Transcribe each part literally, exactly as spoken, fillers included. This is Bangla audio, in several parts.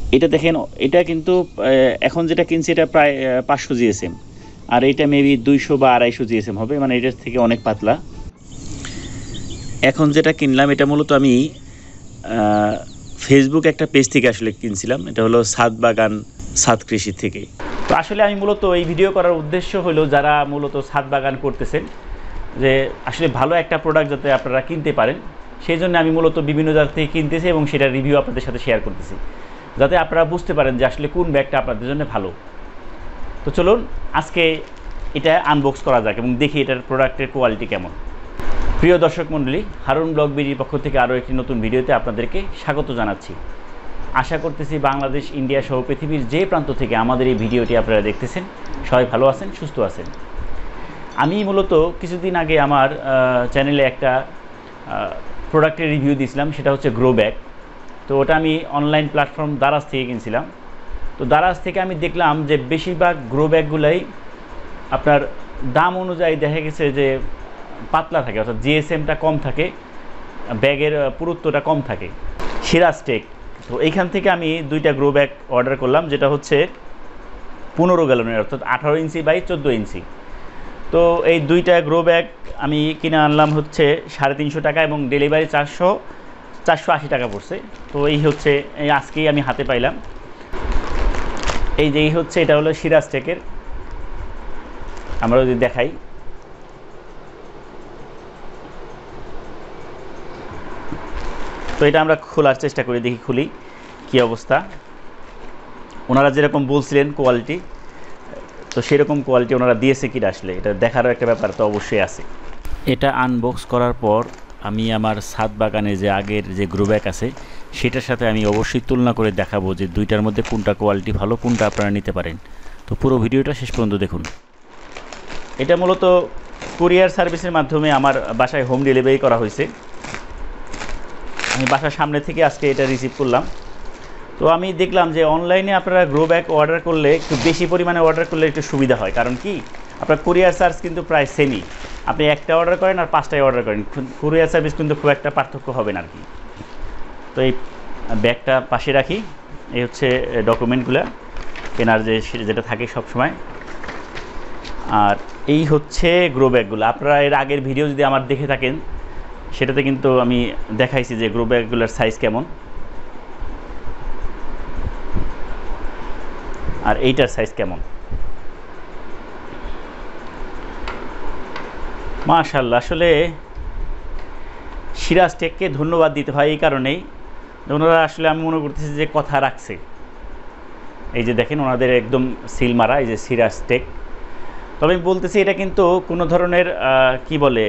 এটা দেখেন, এটা কিন্তু এখন যেটা কিনছি এটা প্রায় পাঁচশো জিএসএম, আর এটা মেবি দুইশো বা আড়াইশো জিএসএম হবে, মানে এটার থেকে অনেক পাতলা। এখন যেটা কিনলাম এটা মূলত আমি ফেসবুক একটা পেজ থেকে আসলে কিনছিলাম, এটা হলো ছাদ বাগান ছাদ কৃষি থেকে। তো আসলে আমি মূলত এই ভিডিও করার উদ্দেশ্য হলো যারা মূলত ছাদ বাগান করতেছেন, যে আসলে ভালো একটা প্রোডাক্ট যাতে আপনারা কিনতে পারেন, সেই জন্য আমি মূলত বিভিন্ন জায়গা থেকে কিনতেছি এবং সেটার রিভিউ আপনাদের সাথে শেয়ার করতেছি, যাতে আপনারা বুঝতে পারেন যে আসলে কোন ব্যাগটা আপনাদের জন্য ভালো। তো চলুন আজকে এটা আনবক্স করা যাক এবং দেখি এটার প্রোডাক্টের কোয়ালিটি কেমন। প্রিয় দর্শক মণ্ডলী, হারুন ব্লগ বিডির পক্ষ থেকে আরও একটি নতুন ভিডিওতে আপনাদেরকে স্বাগত জানাচ্ছি। আশা করতেছি বাংলাদেশ, ইন্ডিয়া সহ পৃথিবীর যে প্রান্ত থেকে আমাদের এই ভিডিওটি আপনারা দেখতেছেন সবাই ভালো আছেন, সুস্থ আছেন। আমি মূলত কিছুদিন আগে আমার চ্যানেলে একটা প্রোডাক্টের রিভিউ দিয়েছিলাম, সেটা হচ্ছে গ্রো ব্যাগ। তো ওটা আমি অনলাইন প্ল্যাটফর্ম দারাজ থেকে কিনছিলাম। তো দারাজ থেকে আমি দেখলাম যে বেশিরভাগ গ্রো ব্যাগগুলাই আপনার দাম অনুযায়ী দেখা গেছে যে পাতলা থাকে, অর্থাৎ জিএসএমটা কম থাকে, ব্যাগের পুরুত্বটা কম থাকে। সিরাজ টেক, তো এইখান থেকে আমি দুইটা গ্রো ব্যাগ অর্ডার করলাম, যেটা হচ্ছে পনেরো গ্যালনের, অর্থাৎ আঠারো ইঞ্চি বাই চোদ্দো ইঞ্চি। তো এই দুইটা গ্রো ব্যাগ আমি কিনে আনলাম হচ্ছে সাড়ে তিনশো টাকা এবং ডেলিভারি চারশো চারশো আশি টাকা পড়ছে। তো এই হচ্ছে এই আজকেই আমি হাতে পাইলাম। এই যে এই হচ্ছে এটা হলো সিরাজ টেকের, আমরা যদি দেখাই, তো এটা আমরা খোলার চেষ্টা করি, দেখি খুলি কি অবস্থা। ওনারা যেরকম বলছিলেন কোয়ালিটি, তো সেরকম কোয়ালিটি ওনারা দিয়েছে কিনা আসলে এটা দেখারও একটা ব্যাপার তো অবশ্যই আছে। এটা আনবক্স করার পর আমি আমার ছাদ বাগানে যে আগের যে গ্রো ব্যাগ আছে সেটার সাথে আমি অবশ্যই তুলনা করে দেখাবো যে দুইটার মধ্যে কোনটা কোয়ালিটি ভালো, কোনটা আপনারা নিতে পারেন। তো পুরো ভিডিওটা শেষ পর্যন্ত দেখুন। এটা মূলত কুরিয়ার সার্ভিসের মাধ্যমে আমার বাসায় হোম ডেলিভারি করা হয়েছে। আমি বাসার সামনে থেকে আজকে এটা রিসিভ করলাম। তো আমি দেখলাম যে অনলাইনে আপনারা গ্রো ব্যাগ অর্ডার করলে একটু বেশি পরিমাণে অর্ডার করলে একটু সুবিধা হয়, কারণ কি আপনার কুরিয়ার চার্জ কিন্তু প্রায় সেমই, আপনি একটা অর্ডার করেন আর পাঁচটায় অর্ডার করেন, কুরিয়ার সার্ভিস কিন্তু খুব একটা পার্থক্য হবে না আর কি। তো এই ব্যাগটা পাশে রাখি, এই হচ্ছে ডকুমেন্টগুলো কেনার যে যেটা থাকে সব সময়। আর এই হচ্ছে গ্রো ব্যাগগুলো, আপনারা এর আগের ভিডিও যদি আমার দেখে থাকেন সেটাতে কিন্তু আমি দেখাইছি যে গ্রো ব্যাগগুলোর সাইজ কেমন, আর এইটার সাইজ কেমন। মাশাআল্লাহ, আসলে সিরাজ টেককে ধন্যবাদ দিতে হয় এই কারণেই, ওনারা আসলে আমি মনে করতেছি যে কথা রাখছে। এই যে দেখেন ওনাদের একদম সিল মারা, এই যে সিরাজ টেক। তবে আমি বলতেছি এটা কিন্তু কোনো ধরনের কি বলে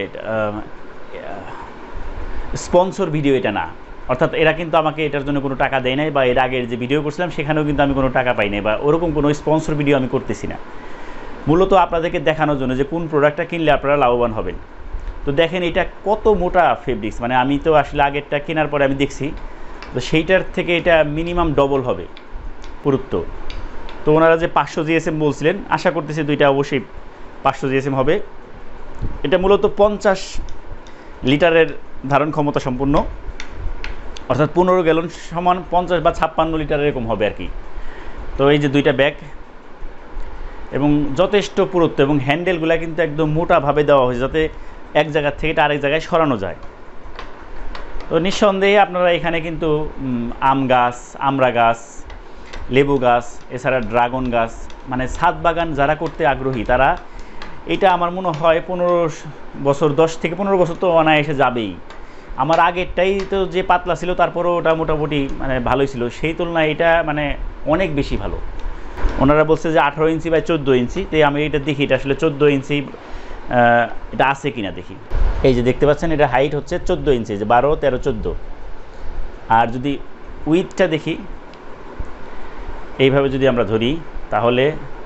স্পন্সর ভিডিও এটা না, অর্থাৎ এরা কিন্তু আমাকে এটার জন্য কোনো টাকা দেয় নাই, বা এর আগের যে ভিডিও করছিলাম সেখানেও কিন্তু আমি কোনো টাকা পাই নাই, বা ওরকম কোনো স্পন্সর ভিডিও আমি করতেছি না। মূলত আপনাদেরকে দেখানোর জন্য যে কোন প্রোডাক্টটা কিনলে আপনারা লাভবান হবেন। তো দেখেন এটা কত মোটা ফেব্রিক্স, মানে আমি তো আসলে আগেরটা কেনার পরে আমি দেখছি, তো সেইটার থেকে এটা মিনিমাম ডবল হবে পুরুত্ব। তো ওনারা যে পাঁচশো জিএসএম বলছিলেন, আশা করতেছি দুইটা অবশ্যই পাঁচশো জিএসএম হবে। এটা মূলত পঞ্চাশ লিটারের ধারণ ক্ষমতা সম্পূর্ণ, অর্থাৎ পনেরো গ্যালন সমান পঞ্চাশ বা ছাপ্পান্ন লিটার এরকম হবে আর কি। তো এই যে দুইটা ব্যাগ এবং যথেষ্ট পুরুত্ব, এবং হ্যান্ডেলগুলো কিন্তু একদম মোটাভাবে দেওয়া হয়েছে যাতে এক জায়গার থেকে এটা আরেক জায়গায় সরানো যায়। তো নিঃসন্দেহে আপনারা এখানে কিন্তু আম গাছ, আমড়া গাছ, লেবু গাছ, এছাড়া ড্রাগন গাছ, মানে ছাদ বাগান যারা করতে আগ্রহী তারা এটা আমার মনে হয় পনেরো বছর দশ থেকে পনেরো বছর তো অনায়াসে যাবেই। আমার আগেরটাই তো যে পাতলা ছিল তারপরেও ওটা মোটামুটি মানে ভালোই ছিল, সেই তুলনায় এটা মানে অনেক বেশি ভালো। ওনারা বলছে যে আঠারো ইঞ্চি বাই চোদ্দো ইঞ্চি, তো আমি এটা দেখি এটা আসলে চোদ্দো ইঞ্চি এটা আছে কিনা দেখি। এই যে দেখতে পাচ্ছেন এটা হাইট হচ্ছে চোদ্দো ইঞ্চি, যে বারো তেরো চোদ্দো। আর যদি উইথটা দেখি এইভাবে যদি আমরা ধরি তাহলে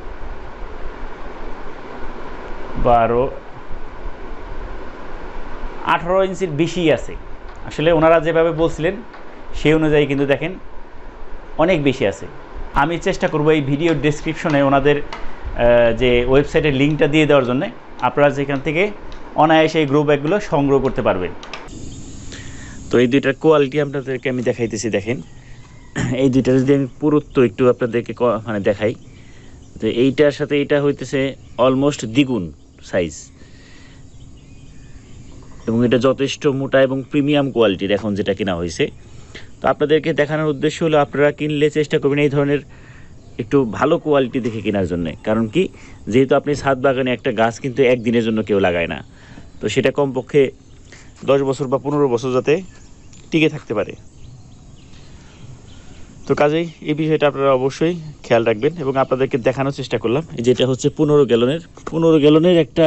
বারো আঠারো ইঞ্চির বেশি আছে। আসলে ওনারা যেভাবে বলছিলেন সেই অনুযায়ী কিন্তু দেখেন অনেক বেশি আছে। আমি চেষ্টা করব এই ভিডিও ডেসক্রিপশনে ওনাদের যে ওয়েবসাইটের লিঙ্কটা দিয়ে দেওয়ার জন্য, আপনারা যেখান থেকে অনায়াসে এই গ্রো ব্যাগগুলো সংগ্রহ করতে পারবেন। তো এই দুইটার কোয়ালিটি আপনাদেরকে আমি দেখাইতেছি, দেখেন এই দুইটা যদি আমি পুরুত্ব একটু আপনাদেরকে মানে দেখাই, তো এইটার সাথে এইটা হইতেছে অলমোস্ট দ্বিগুণ সাইজ, এবং এটা যথেষ্ট মোটা এবং প্রিমিয়াম কোয়ালিটির এখন যেটা কেনা হয়েছে। তো আপনাদেরকে দেখানোর উদ্দেশ্য হলো আপনারা কিনলে চেষ্টা করবেন এই ধরনের একটু ভালো কোয়ালিটি দেখে কেনার জন্য। কারণ কি, যেহেতু আপনি ছাদ বাগানে একটা গাছ কিন্তু একদিনের জন্য কেউ লাগায় না, তো সেটা কমপক্ষে দশ বছর বা পনেরো বছর যাতে টিকে থাকতে পারে। তো কাজেই এই বিষয়টা আপনারা অবশ্যই খেয়াল রাখবেন, এবং আপনাদেরকে দেখানোর চেষ্টা করলাম। যেটা হচ্ছে পনেরো গ্যালনের পনেরো গ্যালনের একটা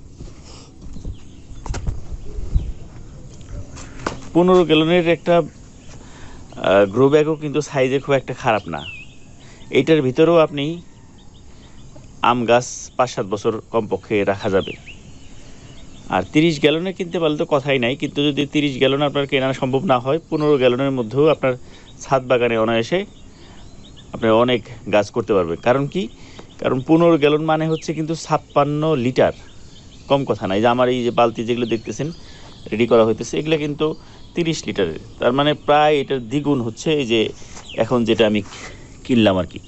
পনেরো গ্যালনের একটা গ্রো ব্যাগও কিন্তু সাইজে খুব একটা খারাপ না। এইটার ভিতরেও আপনি আম গাছ পাঁচ সাত বছর কমপক্ষে রাখা যাবে। আর তিরিশ গ্যালনে কিনতে পারলে তো কথাই নাই, কিন্তু যদি তিরিশ গ্যালন আপনার কেনা সম্ভব না হয়, পনেরো গ্যালনের মধ্যেও আপনার ছাদ বাগানে অনায়াসে আপনি অনেক গাছ করতে পারবেন। কারণ কি, কারণ পনেরো গ্যালন মানে হচ্ছে কিন্তু ছাপ্পান্ন লিটার, কম কথা নাই। যে আমার এই যে বালতি যেগুলো দেখতেছেন রেডি করা হইতেছে, এগুলো কিন্তু তিরিশ লিটারের, তার মানে প্রায় এটার দ্বিগুণ হচ্ছে এই যে এখন যেটা আমি কিনলাম আর কি।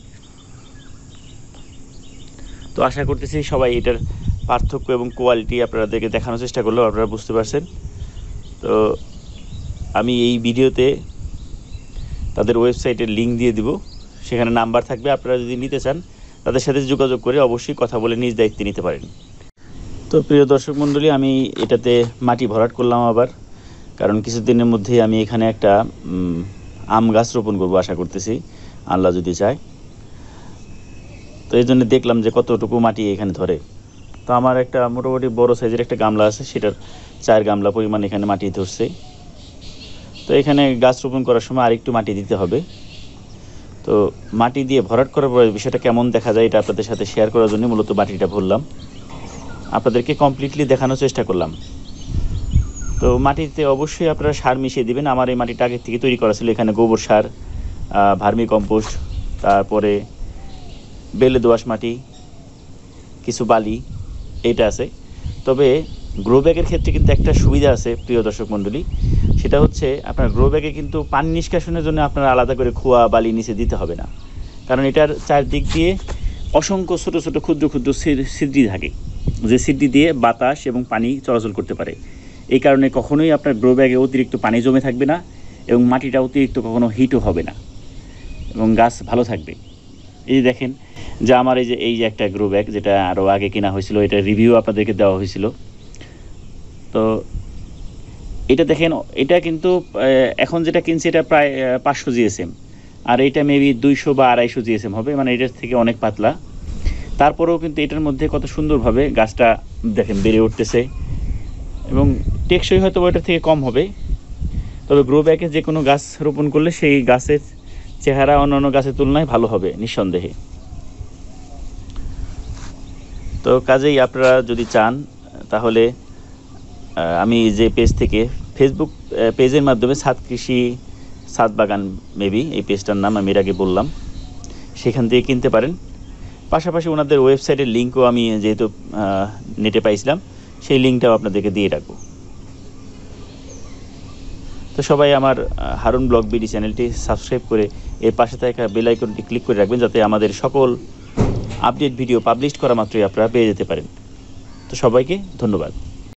তো আশা করতেছি সবাই এটার পার্থক্য এবং কোয়ালিটি আপনাদেরকে দেখানোর চেষ্টা করলেও আপনারা বুঝতে পারছেন। তো আমি এই ভিডিওতে তাদের ওয়েবসাইটের লিঙ্ক দিয়ে দিব, সেখানে নাম্বার থাকবে। আপনারা যদি নিতে চান তাদের সাথে যোগাযোগ করে অবশ্যই কথা বলে নিজ দায়িত্বে নিতে পারেন। তো প্রিয় দর্শক মণ্ডলী, আমি এটাতে মাটি ভরাট করলাম আবার, কারণ কিছুদিনের মধ্যেই আমি এখানে একটা আম গাছ রোপণ করবো আশা করতেছি, আল্লাহ যদি চায়। তো এই জন্য দেখলাম যে কতটুকু মাটি এখানে ধরে। তো আমার একটা মোটামুটি বড় সাইজের একটা গামলা আছে, সেটার চার গামলা পরিমাণ এখানে মাটি ধরছে। তো এখানে গাছ রোপণ করার সময় আরেকটু মাটি দিতে হবে। তো মাটি দিয়ে ভরাট করার পরে বিষয়টা কেমন দেখা যায় এটা আপনাদের সাথে শেয়ার করার জন্য মূলত মাটিটা ভরলাম, আপনাদেরকে কমপ্লিটলি দেখানোর চেষ্টা করলাম। তো মাটিতে অবশ্যই আপনারা সার মিশিয়ে দিবেন। আমার এই মাটিটা আগে থেকে তৈরি করা ছিল, এখানে গোবর সার, ভার্মি কম্পোস্ট, তারপরে বেলে দোআঁশ মাটি, কিছু বালি, এইটা আছে। তবে গ্রো ব্যাগের ক্ষেত্রে কিন্তু একটা সুবিধা আছে প্রিয় দর্শক মণ্ডলী, সেটা হচ্ছে আপনার গ্রো ব্যাগে কিন্তু পানি নিষ্কাশনের জন্য আপনার আলাদা করে খোয়া বালি নিচে দিতে হবে না, কারণ এটার চারদিক দিয়ে অসংখ্য ছোট ছোট ক্ষুদ্র ক্ষুদ্র ছিদ্রি থাকে, যে ছিদ্রি দিয়ে বাতাস এবং পানি চলাচল করতে পারে। এই কারণে কখনোই আপনার গ্রো ব্যাগে অতিরিক্ত পানি জমে থাকবে না, এবং মাটিটা অতিরিক্ত কখনো হিটও হবে না, এবং গাছ ভালো থাকবে। এই যে দেখেন যে আমার এই যে এই যে একটা গ্রো ব্যাগ, যেটা আরও আগে কেনা হয়েছিল, এটা রিভিউ আপনাদেরকে দেওয়া হয়েছিল। তো এটা দেখেন, এটা কিন্তু এখন যেটা কিনছি এটা প্রায় পাঁচশো জিএসএম, আর এইটা মেবি দুইশো বা আড়াইশো জিএসএম হবে, মানে এটার থেকে অনেক পাতলা। তারপরেও কিন্তু এটার মধ্যে কত সুন্দরভাবে গাছটা দেখেন বেড়ে উঠতেছে, এবং টেকসই হয়তো ওইটার থেকে কম হবে। তবে গ্রো ব্যাগে যে কোনো গাছ রোপণ করলে সেই গাছের চেহারা অন্যান্য গাছের তুলনায় ভালো হবে নিঃসন্দেহে। তো কাজেই আপনারা যদি চান তাহলে আমি যে পেজ থেকে, ফেসবুক পেজের মাধ্যমে ছাদ কৃষি ছাদ বাগান মেবি এই পেজটার নাম আমি এর আগে বললাম, সেখান থেকে কিনতে পারেন। পাশাপাশি ওনাদের ওয়েবসাইটের লিঙ্কও আমি যেহেতু নেটে পাইছিলাম, সেই লিঙ্কটাও আপনাদেরকে দিয়ে রাখবো। তো সবাই আমার হারুন ব্লগ বিডি চ্যানেলটি সাবস্ক্রাইব করে এর পাশে থাকা বেল আইকনটি ক্লিক করে রাখবেন, যাতে আমাদের সকল আপডেট ভিডিও পাবলিশ করা মাত্রই আপনারা পেয়ে যেতে পারেন। তো সবাইকে ধন্যবাদ।